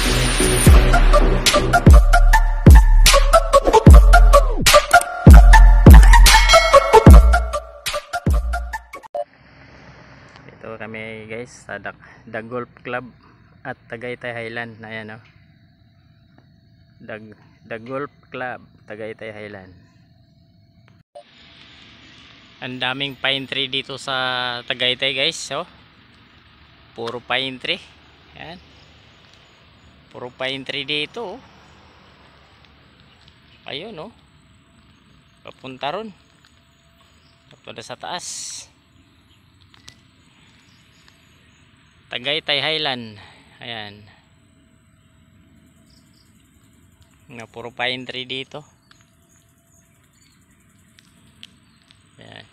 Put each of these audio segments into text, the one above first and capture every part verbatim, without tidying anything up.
Ito kami guys sa The, The Golf Club at Tagaytay Highland. Ayan o, The, The Golf Club Tagaytay Highland. Ang daming pine tree dito sa Tagaytay guys. So, puro pine tree. Ayan, puro pine tree dito. Ayun o, papunta ron, papunta sa taas. Tagaytay Highland. Ayan, nga puro pine tree dito. Ayan.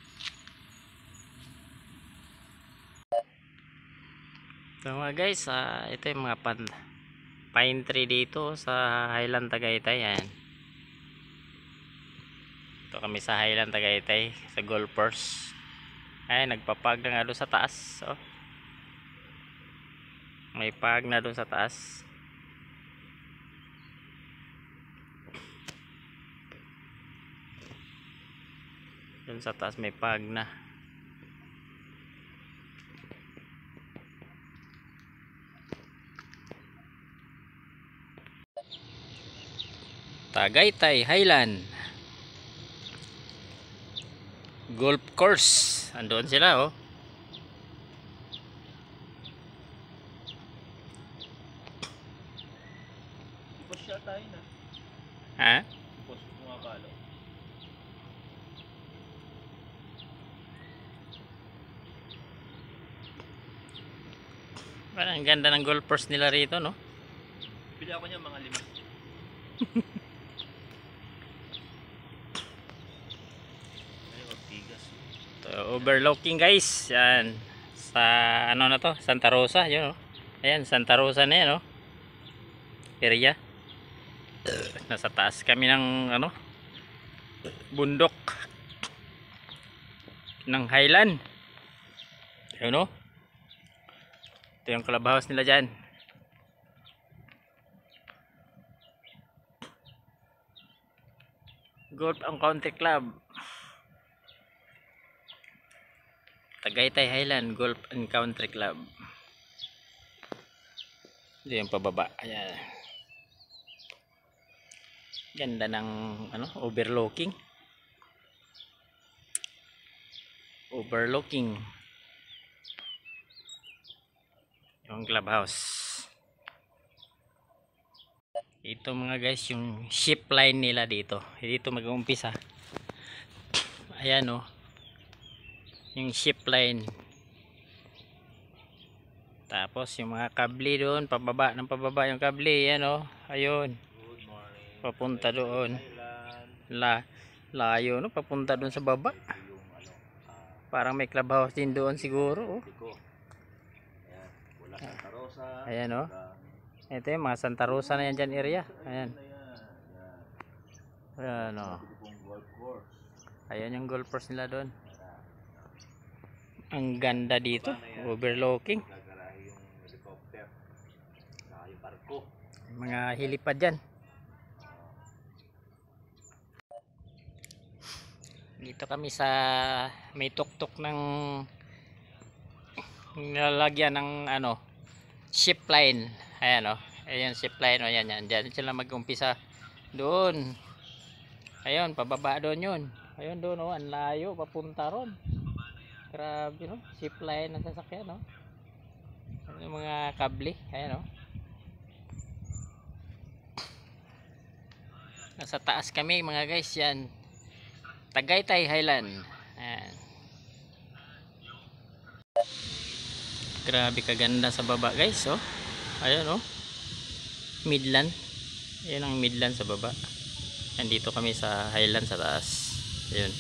So mga guys, uh, ito yung mga pan pine tree dito sa Highland Tagaytay. Ayan, ito kami sa Highland Tagaytay sa golfers. Ay, nagpapag na nga doon sa taas. Oh, may pag na doon sa taas. Doon sa taas may pag na. Tagaytay Highland Golf Course. Andoon sila oh. Ha? Parang ang ganda ng golfers nila rito, no? Pili ako niya mga lima. So, overlooking guys. Yan. Sa ano na to? Santa Rosa. Yun, no? Ayan, Santa Rosa na yan, no? Area. Nasa taas kami ng ano, bundok ng Highland. Ayun, no? Ito yung clubhouse nila dyan. Golf and Country Club Tagaytay Highland Golf and Country Club. Ito yung pababa. Ayan, ganda ng ano, overlooking overlooking yung clubhouse. Ito mga guys yung ship line nila dito. Dito mag-uumpisa. Ayan o, yung ship line. Tapos yung mga kable doon, pababa ng pababa yung kable. Ayan o, ayun, papunta doon. La, layo no, papunta doon sa baba. Parang may clubhouse din doon siguro. Oh. Ayan o, ito yung mga Santa Rosa na yan dyan area. Ayan. Ayan o, ayan yung golfers nila doon. Ang ganda dito, overlooking. Mga hilipad dyan. Dito kami sa may tuktok ng nilalagyan ng ano, ship line. Ayan o, ayan ship line o, ayan yan. Diyan sila mag-umpisa doon. Ayun, pababa doon yun. Ayun doon o, ang layo, papunta ron. Grabe no, ship line ng sasakyan no. Yung mga kable, ayan o. Nasa taas kami mga guys, yan. Tagaytay Highland. Ayan. Grabe kaganda sa baba guys, oh. Ayan oh, Midland. Ayan ang Midland sa baba. Nandito kami sa Highland sa taas. Ayan.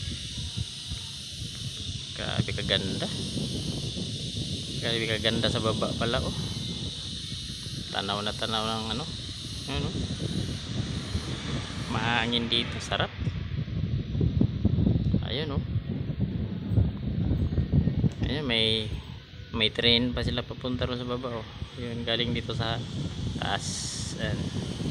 Grabe kaganda. Grabe kaganda sa baba pala oh. Tanaw na tanaw ng ano. Ayan oh. Mahangin dito, sarap. Ayun oh. Ayun, may may train pa sila papunta ron sa baba oh. Yun, galing dito sa taas. Ayan.